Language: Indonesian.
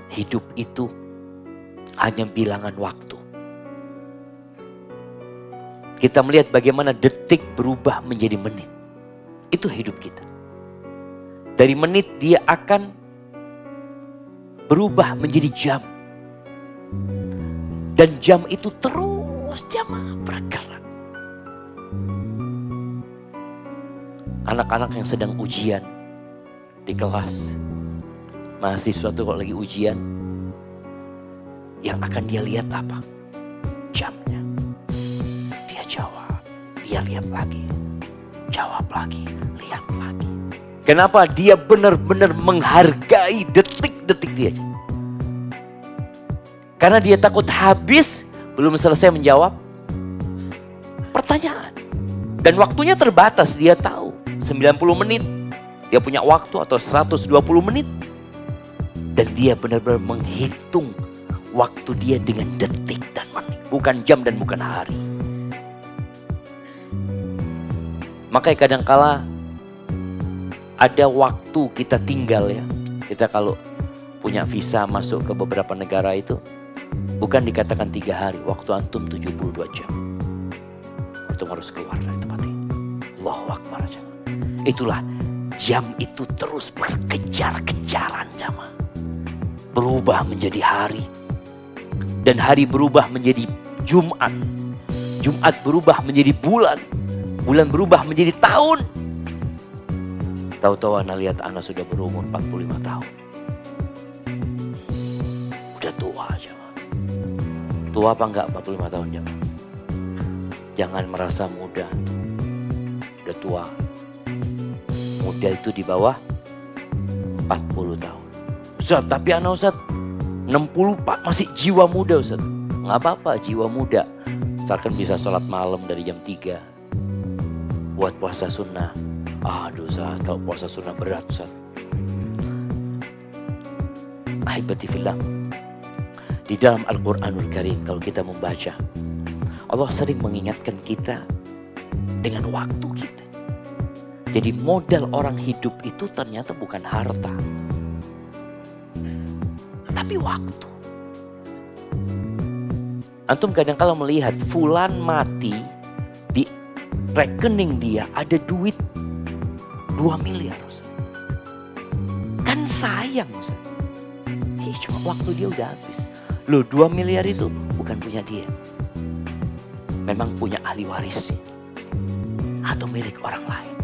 Hidup itu hanya bilangan waktu. Kita melihat bagaimana detik berubah menjadi menit. Itu hidup kita. Dari menit dia akan berubah menjadi jam. Dan jam itu terus jamaah bergerak. Anak-anak yang sedang ujian di kelas. Mahasiswa tuh kalau lagi ujian. Yang akan dia lihat apa? Jamnya. Dia jawab. Dia lihat lagi. Jawab lagi. Lihat lagi. Kenapa? Dia benar-benar menghargai detik-detik dia. Karena dia takut habis, belum selesai menjawab pertanyaan. Dan waktunya terbatas, dia tahu. 90 menit, dia punya waktu atau 120 menit. Dan dia benar-benar menghitung waktu dia dengan detik dan menit. Bukan jam dan bukan hari. Makanya kadangkala ada waktu kita tinggal ya. Kita kalau punya visa masuk ke beberapa negara itu. Bukan dikatakan 3 hari, waktu antum 72 jam. Antum harus keluar dari tempat ini. Allahu Akbar. Itulah jam itu terus berkejar-kejaran jamaah. Berubah menjadi hari. Dan hari berubah menjadi Jumat. Jumat berubah menjadi bulan. Bulan berubah menjadi tahun. Tahu-tahu anak lihat anak sudah berumur 45 tahun. Udah tua aja. Tua apa enggak 45 tahun jamaah? Jangan merasa muda. Udah tua. Muda itu di bawah 40 tahun. Ustaz, tapi anak Ustaz 60 Pak masih jiwa muda Ustaz. Nggak apa-apa jiwa muda. Misalkan bisa sholat malam dari jam 3. Buat puasa sunnah. Aduh Ustaz, kalau puasa sunnah berat Ustaz. Ahibati fillah. Di dalam Al-Quranul Karim kalau kita membaca. Allah sering mengingatkan kita dengan waktu kita. Jadi modal orang hidup itu ternyata bukan harta. Tapi waktu. Antum kadang-kala melihat fulan mati di rekening dia ada duit 2 miliar. Kan sayang. Cuma waktu dia udah habis. Loh 2 miliar itu bukan punya dia. Memang punya ahli waris. Atau milik orang lain.